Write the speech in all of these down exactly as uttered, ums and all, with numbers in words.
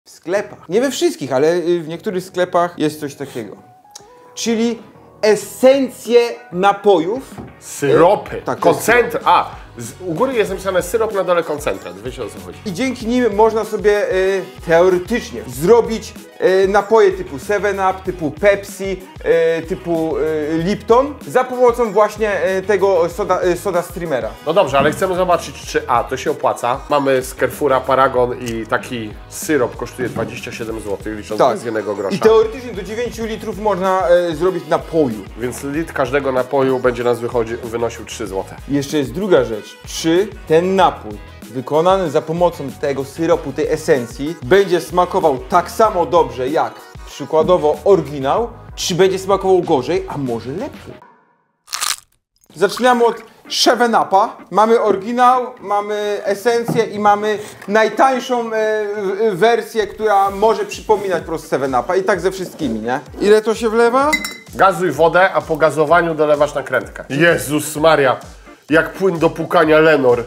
W sklepach, nie we wszystkich, ale w niektórych sklepach jest coś takiego. Czyli esencje napojów. Syropy, e, tak, koncentrat. A, z, u góry jest napisane syrop, na dole koncentrat. Wiecie, o co chodzi. I dzięki nim można sobie e, teoretycznie zrobić e, napoje typu seven up, typu Pepsi, e, typu e, Lipton za pomocą właśnie e, tego soda, e, soda streamera. No dobrze, ale chcemy zobaczyć, czy A, to się opłaca. Mamy z Carrefoura Paragon i taki syrop kosztuje dwadzieścia siedem złotych, licząc Tak. z jednego grosza. I teoretycznie do dziewięciu litrów można e, zrobić napoju. Więc litr każdego napoju będzie nas wychodzi, wynosił trzy złote. I jeszcze jest druga rzecz. Czy ten napój wykonany za pomocą tego syropu, tej esencji będzie smakował tak samo dobrze jak przykładowo oryginał, czy będzie smakował gorzej, a może lepiej? Zaczynamy od seven upa. Mamy oryginał, mamy esencję i mamy najtańszą e, wersję, która może przypominać po prostu seven upa. I tak ze wszystkimi, nie? Ile to się wlewa? Gazuj wodę, a po gazowaniu dolewasz nakrętkę. Jezus Maria, jak płyn do pukania Lenor.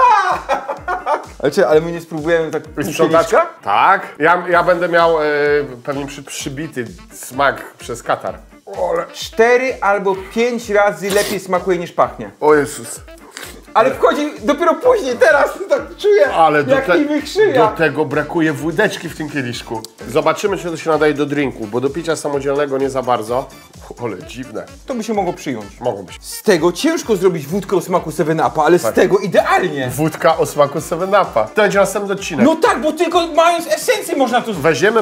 Ale, czy, ale my nie spróbujemy tak pół Sprzątaczka? Tak. Ja, ja będę miał e, pewnie przy, przybity smak przez katar. Ole. Cztery albo pięć razy lepiej smakuje niż pachnie. O Jezus. Ale wchodzi dopiero później, teraz tak czuję, Ale do, jak te, mi wykrzyja. do tego brakuje wódeczki w tym kieliszku. Zobaczymy, czy to się nadaje do drinku, bo do picia samodzielnego nie za bardzo. Ole, dziwne. To by się mogło przyjąć. Mogą być. Z tego ciężko zrobić wódkę o smaku seven upa, ale Tak. z tego idealnie. Wódka o smaku seven upa. To będzie następny odcinek. No tak, bo tylko mając esencję można to zrobić. Weźmiemy e,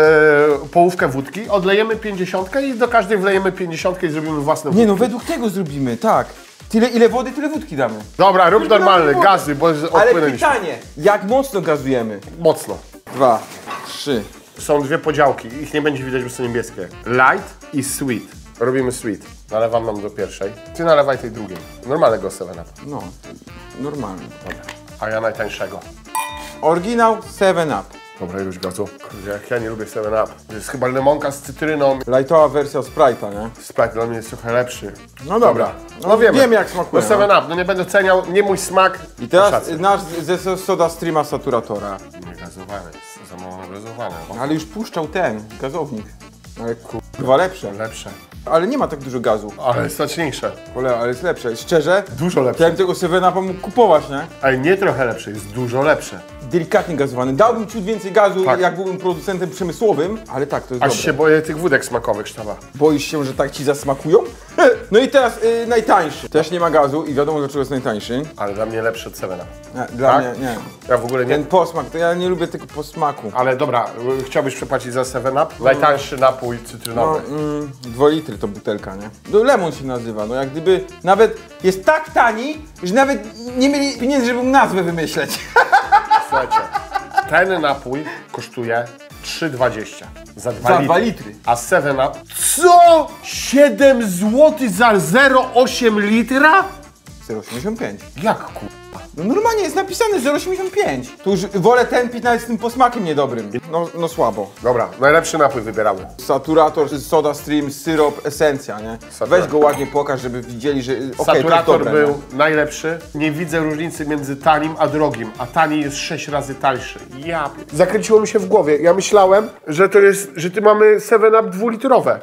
połówkę wódki, odlejemy pięćdziesiątkę i do każdej wlejemy pięćdziesiątkę i zrobimy własne wódki. Nie no, według tego zrobimy, tak. Tyle ile wody, tyle wódki damy. Dobra, rób Tylko normalny, damy gazy, bo Ale odpłynęliśmy. pytanie, jak mocno gazujemy? Mocno. Dwa, trzy. Są dwie podziałki, ich nie będzie widać, bo są niebieskie. Light i sweet. Robimy sweet. Nalewam nam do pierwszej. Ty nalewaj tej drugiej. Normalnego seven up. No, normalnie. Dobra. A ja najtańszego. Oryginał seven up. Dobra, już gazu. Kurde, jak ja nie lubię seven up. To jest chyba lemonka z cytryną. Lightowa wersja Sprite'a, nie? Sprite dla mnie jest trochę lepszy. No dobra. No, No wiemy. wiemy, jak smakuje, No seven up, no nie będę ceniał, nie mój smak. I teraz Szacunek. nasz ze soda streama saturatora. Nie gazowane, jest za mało gazowane. Ale już puszczał ten gazownik. Ale kurwa lepsze. Lepsze. Ale nie ma tak dużo gazu. Ale jest smaczniejsze. Cholera, ale jest lepsze. Szczerze, Dużo lepsze. chciałem tego seven upa mógł kupować, nie? Ale nie trochę lepsze, jest dużo lepsze. Delikatnie gazowany. Dałbym ciut więcej gazu, Tak. jak byłbym producentem przemysłowym, ale tak, to jest Aż dobre. się boję tych wódek smakowych, sztaba. Boisz się, że tak ci zasmakują? No i teraz y, najtańszy. Też nie ma gazu i wiadomo, dlaczego jest najtańszy. Ale dla mnie lepszy od Sevena. Nie, dla Tak? mnie nie. Ja w ogóle nie... Ten posmak, to ja nie lubię tego posmaku. Ale dobra, y, chciałbyś przepłacić za seven up? Najtańszy napój No, cytrynowy. mm, dwa litry to butelka, nie? No, lemon się nazywa, no jak gdyby nawet jest tak tani, że nawet nie mieli pieniędzy, żeby mu nazwę wymyśleć. Słuchajcie, ten napój kosztuje trzy dwadzieścia za dwa Za litry. dwa litry. A seven up... Co? siedem złotych za zero przecinek osiem litra? zero przecinek osiemdziesiąt pięć. Jak ku... No normalnie jest napisane zero przecinek osiemdziesiąt pięć. To już wolę ten pić nawet z tym posmakiem niedobrym. No, no słabo. Dobra, najlepszy napój wybieramy. Saturator, soda stream, syrop, esencja, nie? Saturator. Weź go ładnie pokaż, żeby widzieli, że okej, to jest Saturator dobre, był nie? najlepszy. Nie widzę różnicy między tanim a drogim, a tani jest sześć razy tańszy. Ja pier- Zakręciło mi się w głowie. Ja myślałem, że to jest, że ty mamy seven up dwulitrowe.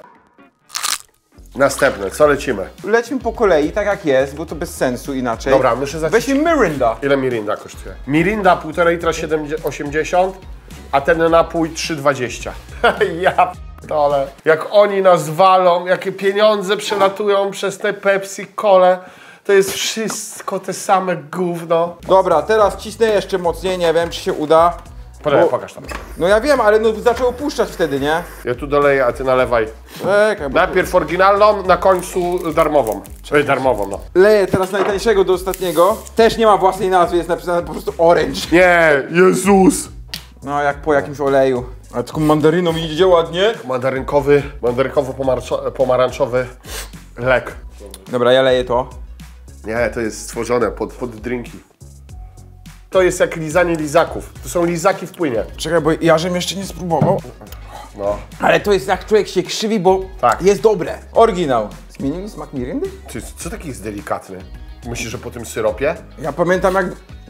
Następne, co lecimy? Lećmy po kolei, tak jak jest, bo to bez sensu inaczej. Dobra, muszę zacząć. Weźmy Mirinda. Ile Mirinda kosztuje? Mirinda półtora litra siedem osiemdziesiąt, a ten napój trzy dwadzieścia. Ja p***ole. Jak oni nas walą, jakie pieniądze przelatują przez te Pepsi, Cole, to jest wszystko te same gówno. Dobra, teraz cisnę jeszcze mocniej, nie wiem, czy się uda. Poczekaj, Bo- pokaż tam. No ja wiem, ale no zaczął opuszczać wtedy, nie? Ja tu doleję, a ty nalewaj. Czekaj, bo Najpierw oryginalną, na końcu darmową. Ej, darmową, no. leję teraz najtańszego do ostatniego. Też nie ma własnej nazwy, jest napisane po prostu Orange. Nie, Jezus! No jak po jakimś oleju. A tylko mandaryną idzie ładnie. Mandarynkowy, mandarynkowo-pomarańczowy lek. Dobra, ja leję to. Nie, to jest stworzone pod, pod drinki. To jest jak lizanie lizaków. To są lizaki w płynie. Czekaj, bo ja żem jeszcze nie spróbował. No. Ale to jest jak człowiek się krzywi, bo Tak. jest dobre. Oryginał. Zmienili smak mirindy? Ty, co taki jest delikatny? Myślisz, że po tym syropie? Ja pamiętam jak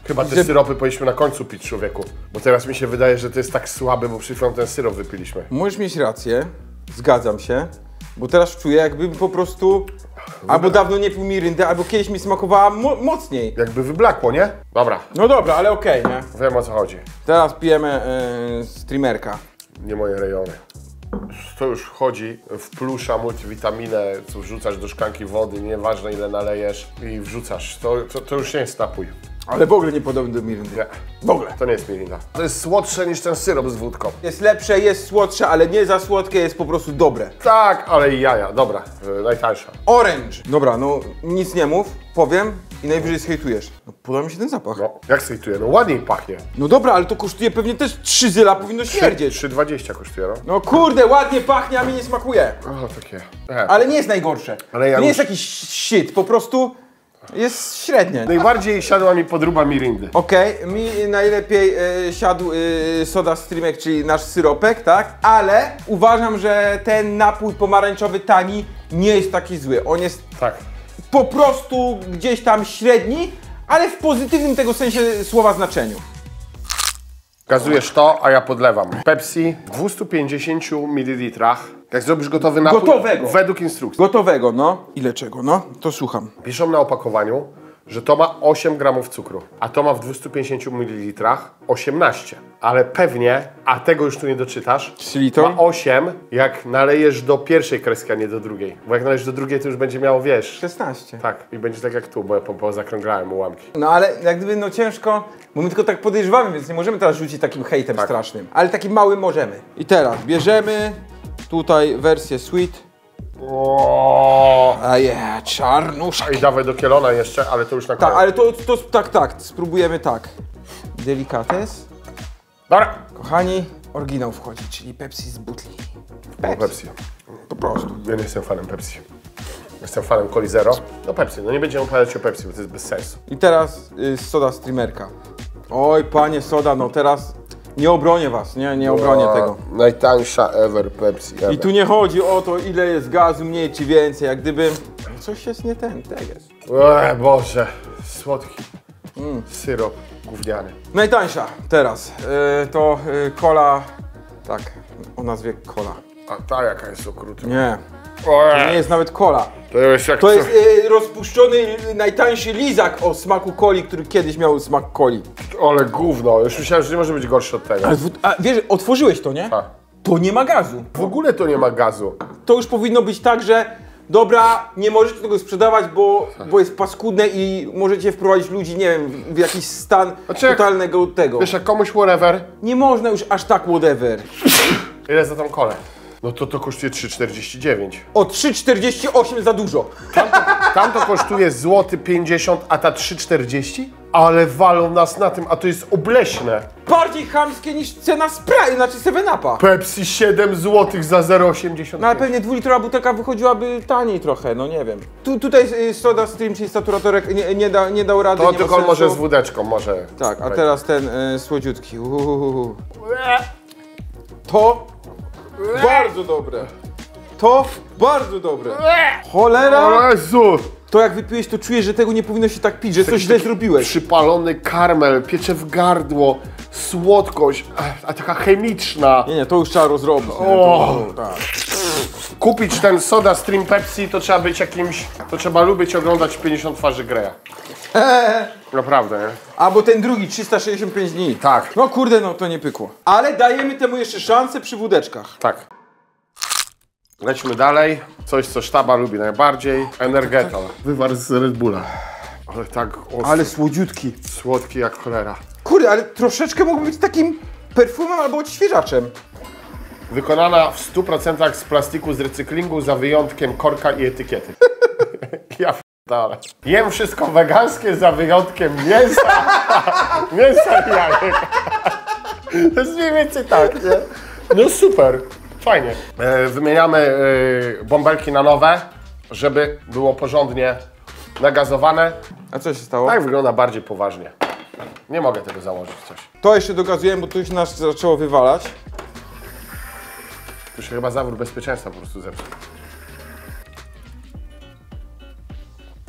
Chyba te Że- syropy powinniśmy na końcu pić, człowieku. Bo teraz mi się wydaje, że to jest tak słabe, bo przed chwilą ten syrop wypiliśmy. Możesz mieć rację, zgadzam się, bo teraz czuję, jakbym po prostu albo dawno nie pił Mirindy, albo kiedyś mi smakowała mo mocniej. Jakby wyblakło, nie? Dobra, No dobra, ale okej, nie? wiem o co chodzi. Teraz pijemy yy, streamerka. Nie moje rejony. To już wchodzi w plusza, multivitaminę, co wrzucasz do szklanki wody, nieważne ile nalejesz i wrzucasz. To, to, to już nie jest napój. Ale w ogóle nie podobny do Mirindy. Nie, W ogóle. to nie jest Mirinda. To jest słodsze niż ten syrop z wódką. Jest lepsze, jest słodsze, ale nie za słodkie, jest po prostu dobre. Tak, ale i jaja. Dobra, yy, najtańsza. Orange. Dobra, no nic nie mów, powiem i najwyżej zhejtujesz. No podoba mi się ten zapach. No. No, jak sejtuje? No ładniej pachnie. no dobra, ale to kosztuje pewnie też trzy zyla, powinno śmierdzieć. trzy dwadzieścia kosztuje, no. No kurde, ładnie pachnie, a mi nie smakuje. O, takie. E. Ale nie jest najgorsze. Ale ja to nie już- jest jakiś shit, po prostu jest średnie. Najbardziej siadła mi podróba Mirindy. Okej, mi najlepiej e, siadł e, soda streamek, czyli nasz syropek, tak? Ale uważam, że ten napój pomarańczowy tani nie jest taki zły. On jest Tak. po prostu gdzieś tam średni, ale w pozytywnym tego sensie słowa znaczeniu. Gazujesz to, a ja podlewam. Pepsi w dwieście pięćdziesiąt mililitrach. Jak zrobisz gotowy napój, Gotowego. według instrukcji. Gotowego, no. Ile czego, no? To słucham. Piszą na opakowaniu, że to ma osiem gramów cukru, a to ma w dwieście pięćdziesiąt mililitrach osiemnaście. Ale pewnie, a tego już tu nie doczytasz, Czyli to? ma osiem, jak nalejesz do pierwszej kreski, a nie do drugiej. Bo jak nalejesz do drugiej, to już będzie miało, wiesz... szesnaście. Tak, i będzie tak jak tu, bo ja po, po zakrąglałem ułamki. No ale jak gdyby no ciężko, bo my tylko tak podejrzewamy, więc nie możemy teraz rzucić takim hejtem Tak. strasznym. Ale takim małym możemy. I teraz bierzemy tutaj wersję sweet. O, A je, czarnuszka. I dawaj do kielona jeszcze, ale to już na Tak, koniec. ale to, to tak, tak, spróbujemy tak. Delikates. Dobra. Kochani, oryginał wchodzi, czyli Pepsi z butli. Pepsi. Pepsi. Po prostu. Ja nie jestem fanem Pepsi. Jestem fanem Coli Zero. No Pepsi, no nie będziemy opowiadać o Pepsi, bo to jest bez sensu. I teraz y, soda streamerka. Oj, panie soda, no teraz nie obronię was, nie, nie obronię tego. Najtańsza ever Pepsi. Ever. I tu nie chodzi o to, ile jest gazu, mniej czy więcej, jak gdyby coś jest nie ten, teges. Eee, Boże, słodki mm. syrop gówniany. Najtańsza teraz y, to y, cola, tak, o nazwie cola. A ta jaka jest okrutna. Nie, to nie jest nawet cola. To jest jak To co- jest y, rozpuszczony y, najtańszy lizak o smaku coli, który kiedyś miał smak coli. Ale gówno, już myślałem, że nie może być gorszy od tego. Ale w, a wiesz, otworzyłeś to, nie? A. To nie ma gazu. W ogóle to nie ma gazu. To już powinno być tak, że dobra, nie możecie tego sprzedawać, bo, bo jest paskudne i możecie wprowadzić ludzi, nie wiem, w jakiś stan Znaczy, jak- totalnego tego. Wiesz, jak komuś whatever, Nie można już aż tak whatever. ile za tą kolę? No to to kosztuje trzy czterdzieści dziewięć. O trzy czterdzieści osiem za dużo. Tam to kosztuje złoty pięćdziesiąt, a ta trzy czterdzieści? Ale walą nas na tym, a to jest obleśne. Bardziej chamskie niż cena Sprite, znaczy seven upa. Pepsi siedem złotych za zero osiemdziesiąt. No ale pewnie dwulitrowa butelka wychodziłaby taniej trochę, no nie wiem. Tu, tutaj y, soda stream, czyli saturatorek nie, nie, da, nie dał rady, To nie tylko ma sensu. może z wódeczką, może. Tak, a teraz ten y, słodziutki. Uhuhu. To bardzo dobre. To bardzo dobre. Cholera! O Jezu! To jak wypiłeś, to czujesz, że tego nie powinno się tak pić, że coś źle zrobiłeś. Przypalony karmel, piecze w gardło, słodkość, a, a taka chemiczna. Nie, nie, to już trzeba rozrobić. Nie? O! To, tak. Kupić ten soda stream Pepsi to trzeba być jakimś, to trzeba lubić oglądać pięćdziesiąt twarzy Greya. Naprawdę, nie? Albo ten drugi, trzysta sześćdziesiąt pięć dni. Tak. No kurde, no to nie pykło. Ale dajemy temu jeszcze szansę przy wódeczkach. Tak. Lećmy dalej. Coś, co sztaba lubi najbardziej. Energetol. Wywar z Red Bulla. Ale tak ostry, Ale słodziutki. słodki jak cholera. Kurde, ale troszeczkę mógłby być takim perfumem albo odświeżaczem. Wykonana w stu procentach z plastiku z recyklingu za wyjątkiem korka i etykiety. Ja f***dolę. Jem wszystko wegańskie za wyjątkiem mięsa, mięsa i jajek. To jest mniej więcej tak, nie? No super, fajnie. E, wymieniamy e, bąbelki na nowe, żeby było porządnie nagazowane. A co się stało? Tak wygląda bardziej poważnie. Nie mogę tego założyć coś. To jeszcze dogazujemy, bo to już nas zaczęło wywalać. Tu się chyba zawór bezpieczeństwa po prostu zepsuł.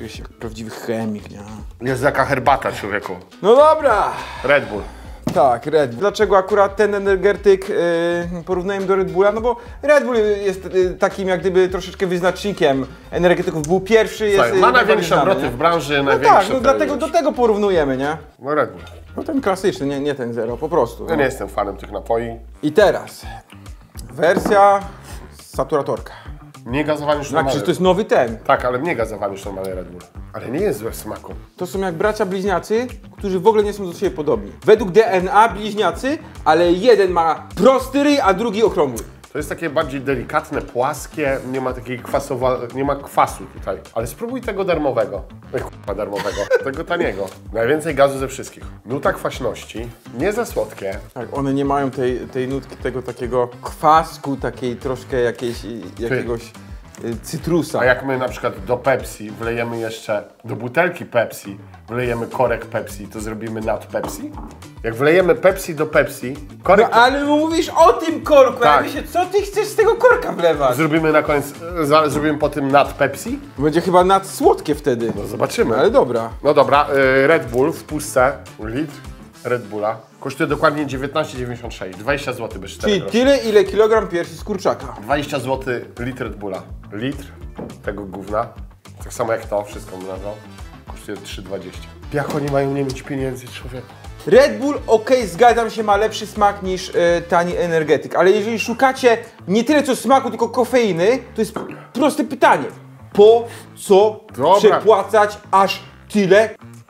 Czuję się jak prawdziwy chemik, nie? Jest jaka herbata, człowieku. No dobra! Red Bull. Tak, Red Bull. Dlaczego akurat ten energetyk yy, porównujemy do Red Bulla? No bo Red Bull jest yy, takim jak gdyby troszeczkę wyznacznikiem energetyków. Był pierwszy, jest... Słuchaj, ma yy, największe znany, obroty nie? w branży, No największe... tak, no dlatego do tego porównujemy, nie? No Red Bull. No ten klasyczny, nie, nie ten zero, po prostu. Ja No. nie jestem fanem tych napoi. I teraz wersja saturatorka. Nie gazowany już No, normalny. przecież to jest nowy ten. Tak, ale nie gazowany już normalny Red Bull. Ale nie jest złe w smaku. To są jak bracia bliźniacy, którzy w ogóle nie są do siebie podobni. Według D N A bliźniacy, ale jeden ma prosty ryj, a drugi okrągły. To jest takie bardziej delikatne, płaskie, nie ma takiej kwasowa... nie ma kwasu tutaj. Ale spróbuj tego darmowego. Ej, k***a, darmowego. Tego taniego. Najwięcej gazu ze wszystkich. Nuta kwaśności, nie za słodkie. Tak, one nie mają tej, tej nutki, tego takiego kwasku, takiej troszkę jakiejś, y, jakiegoś y, cytrusa. A jak my na przykład do Pepsi wlejemy jeszcze, do butelki Pepsi wlejemy korek Pepsi, to zrobimy nad Pepsi? Jak wlejemy Pepsi do Pepsi, korek... No ale mówisz o tym korku, Tak. ja myślę, co ty chcesz z tego korka wlewać? Zrobimy na koniec, za- zrobimy po tym nad Pepsi? Będzie chyba nadsłodkie wtedy. No zobaczymy. Ale dobra. No dobra, y, Red Bull w puszce, litr Red Bulla, kosztuje dokładnie dziewiętnaście dziewięćdziesiąt sześć, dwadzieścia złotych bez czterech Czyli groszy. tyle, ile kilogram piersi z kurczaka. dwadzieścia złotych litr Red Bulla. Litr tego gówna, tak samo jak to, wszystko bym nazwał, kosztuje trzy dwadzieścia. Jak oni mają nie mieć pieniędzy, człowieku? Red Bull, okej, zgadzam się, ma lepszy smak niż e, tani energetyk, ale jeżeli szukacie nie tyle co smaku, tylko kofeiny, to jest proste pytanie. Po co Dobra. przepłacać aż tyle?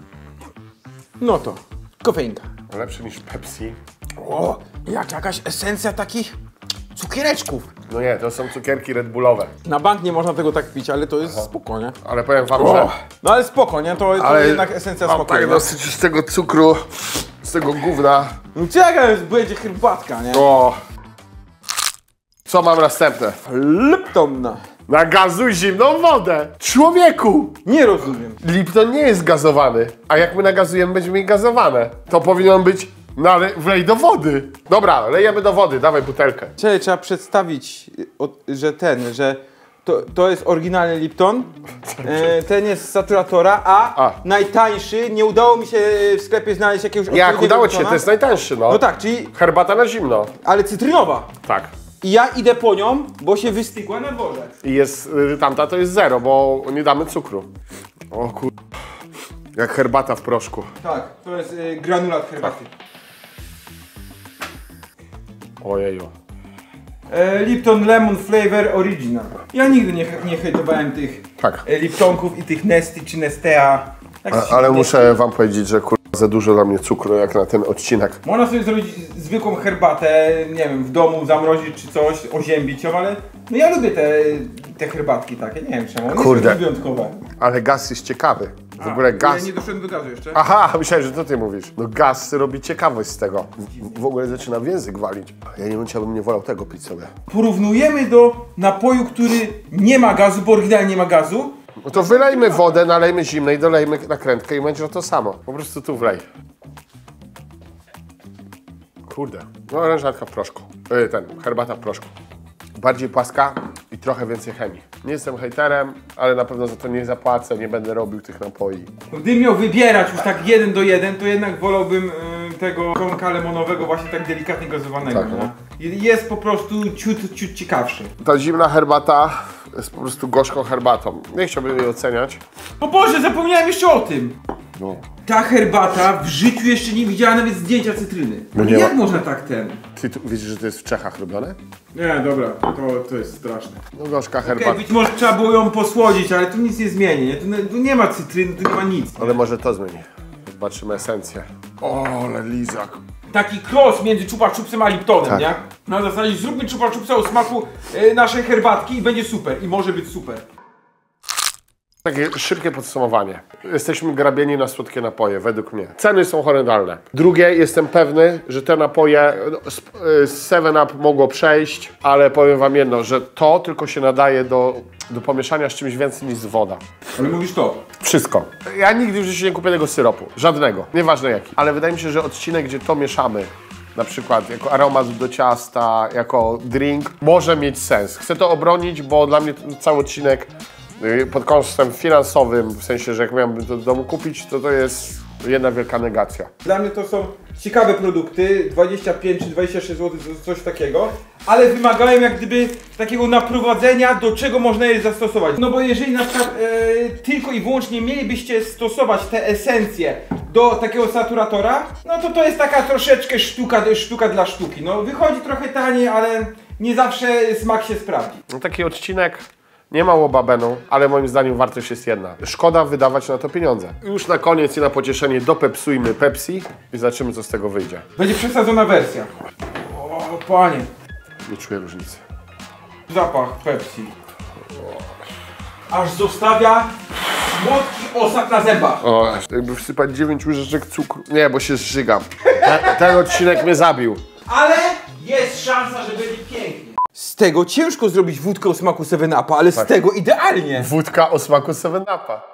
No to, kofeinka. Lepszy niż Pepsi. O, jak jakaś esencja takich cukiereczków. No nie, to są cukierki Red Bullowe. Na bank nie można tego tak pić, ale to jest spoko, nie? Ale powiem wam, O, że... no ale spoko, nie? To, to Ale jednak esencja mam smakuje. tak nie? dosyć z tego cukru, z tego gówna. No czekaj, będzie herbatka, nie? O. Co mam następne? Lipton. Nagazuj zimną wodę! Człowieku! Nie rozumiem. Lipton nie jest gazowany, a jak my nagazujemy, będziemy mieli gazowane. To powinien być, no ale wlej do wody. Dobra, lejemy do wody, dawaj butelkę. Czekaj, trzeba przedstawić, o, że ten, że to, to jest oryginalny Lipton, e, ten jest z saturatora, a, A. najtańszy, nie udało mi się w sklepie znaleźć jakiegoś Jak odpowiedniego udało ci się, Liptona. to jest najtańszy, no. No tak, czyli, Herbata na zimno. ale cytrynowa. Tak. I ja idę po nią, bo się wystygła na dworze. I jest, y, tamta to jest zero, bo nie damy cukru. O kur... Jak herbata w proszku. Tak, to jest y, granulat herbaty. Ojeju. E, Lipton Lemon Flavor Original. Ja nigdy nie, nie hejtowałem tych Tak. e, Liptonków i tych Nesty czy Nestea. Jak to się A, ale Nesty? muszę wam powiedzieć, że kur... za dużo dla mnie cukru jak na ten odcinek. Można sobie zrobić zwykłą herbatę, nie wiem, w domu zamrozić czy coś, oziębić ją, ale no ja lubię te, te herbatki takie, nie wiem czemu, one Kurde. są wyjątkowe. Ale gaz jest ciekawy. W ogóle gaz... Ja nie doszedłem do gazu jeszcze. Aha, myślałem, że to ty mówisz. No gaz robi ciekawość z tego. W, w ogóle zaczyna w język walić. Ja nie wiem, czy ja bym nie wolał tego pić sobie. Porównujemy do napoju, który nie ma gazu, bo oryginalnie nie ma gazu. No to wylejmy wodę, nalejmy zimnej, dolejmy nakrętkę i będzie to samo. Po prostu tu wlej. Kurde. No orężatka w proszku. Yy, ten, herbata w proszku. Bardziej płaska i trochę więcej chemii. Nie jestem hejterem, ale na pewno za to nie zapłacę, nie będę robił tych napoi. Gdybym miał wybierać już tak jeden do jeden, to jednak wolałbym y, tego konka lemonowego właśnie tak delikatnie gazowanego. Tak, nie? no. I jest po prostu ciut, ciut ciekawszy. Ta zimna herbata jest po prostu gorzką herbatą. Nie chciałbym jej oceniać. O Boże, zapomniałem jeszcze o tym! No. Ta herbata w życiu jeszcze nie widziała nawet zdjęcia cytryny. No nie Jak ma- można tak ten? Ty tu, widzisz, że to jest w Czechach robione? Nie, dobra, to, to jest straszne. No gorzka Okej, herbata. być może trzeba było ją posłodzić, ale tu nic nie zmieni, nie? Tu, nie- tu nie ma cytryny, tu nie ma nic. Ale może to zmieni. Zobaczymy esencję. O, ale lizak. Taki cross między Chupa Chupsem a Liptonem, Tak. nie? Na zasadzie zróbmy Chupa Chupsa o smaku e, naszej herbatki i będzie super. I może być super. Takie szybkie podsumowanie. Jesteśmy grabieni na słodkie napoje, według mnie. Ceny są horrendalne. Drugie, jestem pewny, że te napoje no, z y, z seven up mogło przejść, ale powiem wam jedno, że to tylko się nadaje do, do pomieszania z czymś więcej niż woda. Ale mówisz to. Wszystko. Ja nigdy w życiu nie kupię tego syropu. Żadnego. Nieważne jaki. Ale wydaje mi się, że odcinek, gdzie to mieszamy, na przykład jako aromat do ciasta, jako drink, może mieć sens. Chcę to obronić, bo dla mnie ten cały odcinek Pod kątem finansowym, w sensie, że jak miałbym to do domu kupić, to to jest jedna wielka negacja. Dla mnie to są ciekawe produkty, dwadzieścia pięć czy dwadzieścia sześć złotych, coś takiego, ale wymagają jak gdyby takiego naprowadzenia, do czego można je zastosować. No bo jeżeli na przykład e, tylko i wyłącznie mielibyście stosować te esencje do takiego saturatora, no to to jest taka troszeczkę sztuka, sztuka dla sztuki. No wychodzi trochę taniej, ale nie zawsze smak się sprawdzi. No, taki odcinek nie mało babenu, ale moim zdaniem wartość jest jedna. Szkoda wydawać na to pieniądze. Już na koniec i na pocieszenie dopepsujmy Pepsi i zobaczymy, co z tego wyjdzie. Będzie przesadzona wersja. O panie. Nie czuję różnicy. Zapach Pepsi. Aż zostawia słodki osad na zębach. O, jakby wsypać dziewięć łyżeczek cukru. Nie, bo się zżygam. Ten, ten odcinek mnie zabił. Ale jest szansa, że będzie pięknie. Z tego ciężko zrobić wódkę o smaku seven upa, ale z tego idealnie. Wódka o smaku seven upa.